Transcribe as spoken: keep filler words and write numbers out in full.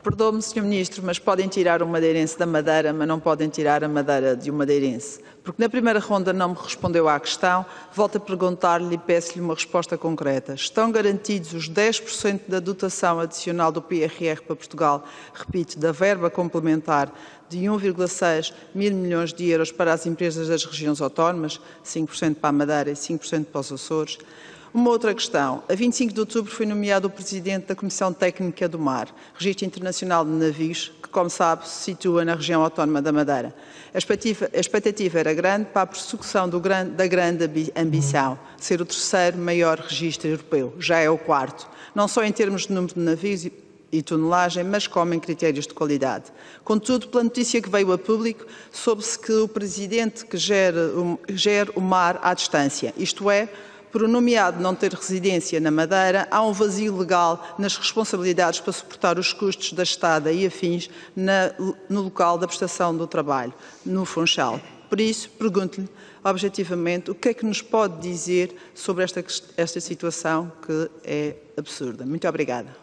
Perdoe-me, senhor Ministro, mas podem tirar um madeirense da Madeira, mas não podem tirar a Madeira de um madeirense. Porque na primeira ronda não me respondeu à questão, volto a perguntar-lhe e peço-lhe uma resposta concreta. Estão garantidos os dez por cento da dotação adicional do P R R para Portugal, repito, da verba complementar de um vírgula seis mil milhões de euros para as empresas das regiões autónomas, cinco por cento para a Madeira e cinco por cento para os Açores? Uma outra questão. A vinte e cinco de outubro foi nomeado o Presidente da Comissão Técnica do Mar, Registro Internacional de Navios, que, como sabe, se situa na região autónoma da Madeira. A expectativa, a expectativa era grande para a prossecução do grande, da grande ambição, ser o terceiro maior registro europeu, já é o quarto, não só em termos de número de navios e e tonelagem, mas como em critérios de qualidade. Contudo, pela notícia que veio a público, soube-se que o Presidente que gere o, gere o mar à distância, isto é, por o nomeado não ter residência na Madeira, há um vazio legal nas responsabilidades para suportar os custos da estada e afins na, no local da prestação do trabalho, no Funchal. Por isso, pergunto-lhe, objetivamente, o que é que nos pode dizer sobre esta, esta situação que é absurda. Muito obrigada.